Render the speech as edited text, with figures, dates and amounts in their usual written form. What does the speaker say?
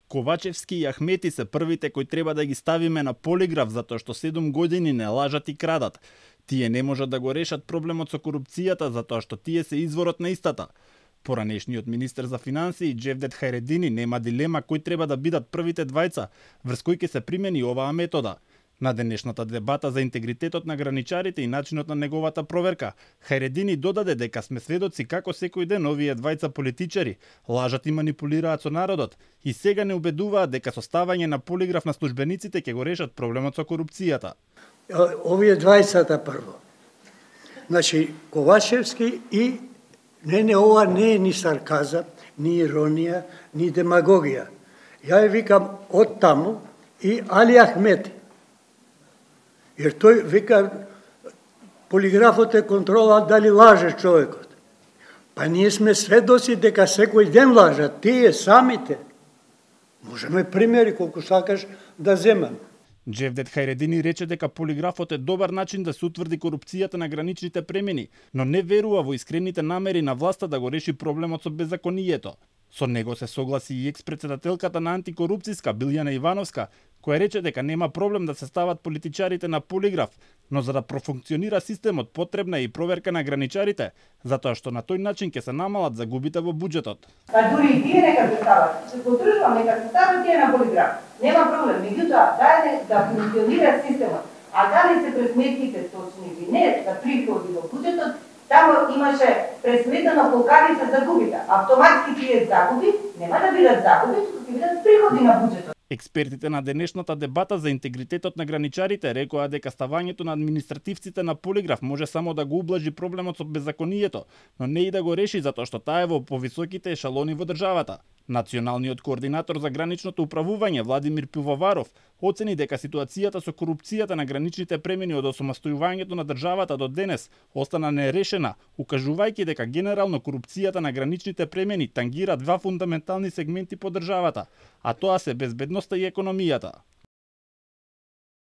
Ковачевски и Ахмети се првите кои треба да ги ставиме на полиграф затоа што 7 години не лажат и крадат. Тие не можат да го решат проблемот со корупцијата затоа што тие се изворот на истата. Поранешниот министер за финансии Джевдет Хајредини нема дилема кои треба да бидат првите двајца врз кои ќе се примени оваа метода. На денешната дебата за интегритетот на граничарите и начинот на неговата проверка, Хајредини додаде дека сме сведоци како секој ден овие двајца политичари лажат и манипулираат со народот и сега не убедуваат дека со ставање на полиграф на службениците ќе го решат проблемот со корупцијата. Овие двајцата прво. Значи, Ковачевски и ова не е ни сарказам, ни иронија, ни демагогија. Ја викам од таму и Али Ахмети. Jer тој вика, полиграфот е контрола дали лаже човекот. Па ние сме сведоци дека секој ден лажат, тие самите. Можеме примери колку сакаш да земам. Джевдет Хајредини рече дека полиграфот е добар начин да се утврди корупцијата на граничните премини, но не верува во искрените намери на власта да го реши проблемот со беззаконието. Со него се согласи и екс-председателката на антикорупцијска Билјана Ивановска, која рече дека нема проблем да се стават политичарите на полиграф, но за да профункционира системот потребна е и проверка на граничарите, затоа што на тој начин ќе се намалат загубите во буџетот. Па дури и тие нека се стават, се подржувам нека се стават тие на полиграф. Нема проблем, меѓутоа даде да функционира системот. А дали се пресметките точни или не, да приходи во буџетот, таму имаше пресметано колкави се загубите. Автоматски тие загуби нема да бидат загуби, туку ќе бидат приходи на буџетот. Експертите на денешната дебата за интегритетот на граничарите рекоа дека ставањето на административците на полиграф може само да го ублажи проблемот со беззаконието, но не и да го реши затоа што таа е во повисоките ешалони во државата. Националниот координатор за граничното управување Владимир Пивоваров оцени дека ситуацијата со корупцијата на граничните премини од осамостојувањето на државата до денес остана нерешена, укажувајќи дека генерално корупцијата на граничните премини тангира два фундаментални сегменти по државата, а тоа се безбедноста и економијата.